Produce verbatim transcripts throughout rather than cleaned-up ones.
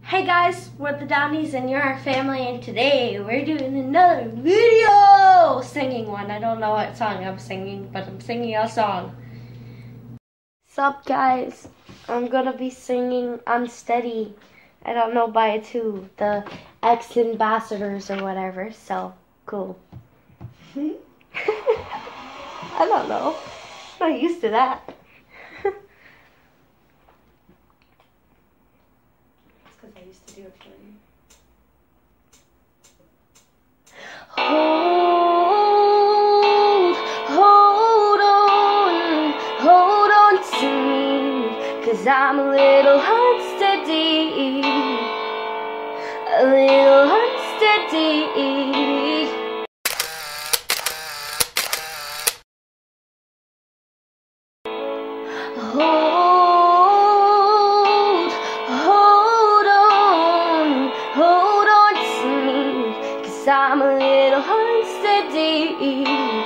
Hey guys, we're the Downies and you're our family, and today we're doing another video! Singing one. I don't know what song I'm singing, but I'm singing a song. Sup guys, I'm gonna be singing Unsteady. I don't know by who, the ex-ambassadors or whatever, so cool. I don't know. I'm not used to that. I used to do it for you. Hold, hold on, hold on to me, 'cause I'm a little unsteady, a little unsteady. Hold, I'm a little unsteady,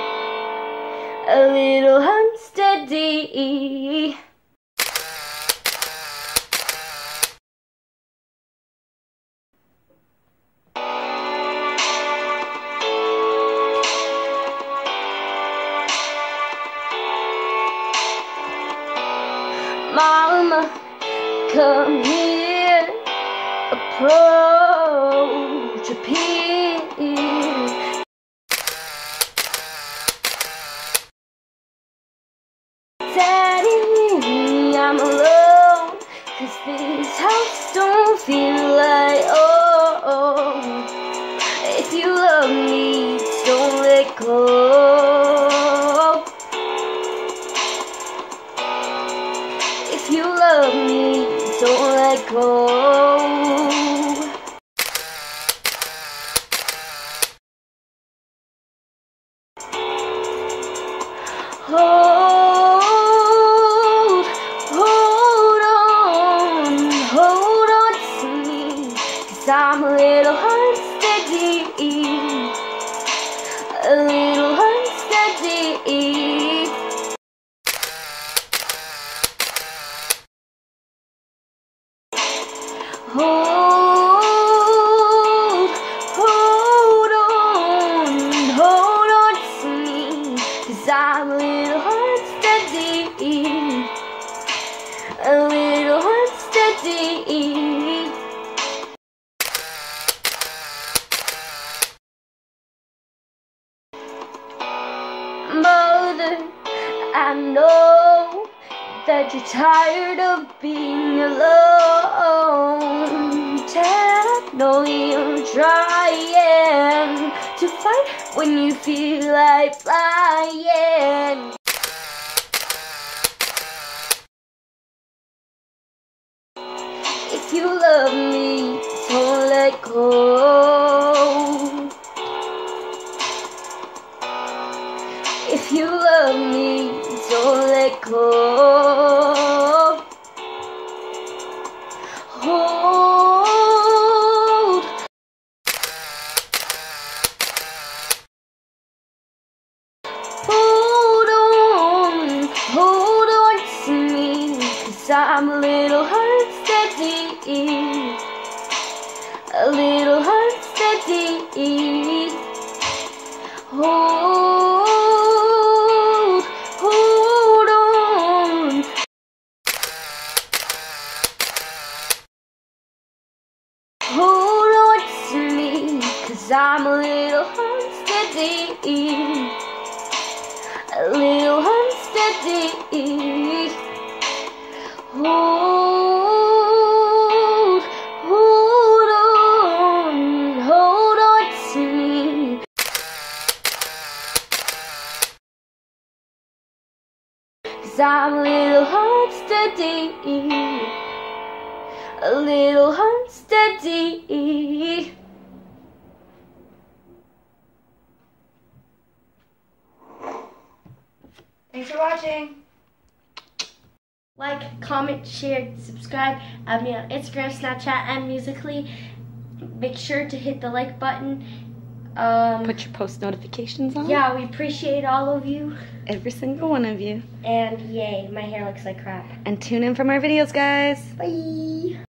a little unsteady. Mama, come here, approach, appear. Daddy, I'm alone, 'cause this house don't feel like home. If you love me, don't let go. If you love me, don't let go. Hold, hold on, hold on to me, 'cause I'm a little unsteady, a little unsteady. Hold, hold on, hold on to me, 'cause I'm a little unsteady, a little unsteady. Mother, I know that you're tired of being alone. Dad, I know you're trying to fight when you feel like flying. If you love me, don't let go. If you love me, don't let go. Hold, hold on, hold on to me, 'cause I'm a little unsteady, a little unsteady. Hold, hold on. Hold on to me, 'cause I'm a little unsteady, a little unsteady. Hold, hold on, hold on to me. Cause I'm a little unsteady, a little unsteady. Thanks for watching. Like, comment, share, subscribe. Add me on Instagram, Snapchat, and Musically. Make sure to hit the like button. Um, Put your post notifications on. Yeah, we appreciate all of you. Every single one of you. And yay, my hair looks like crap. And tune in for more videos, guys. Bye.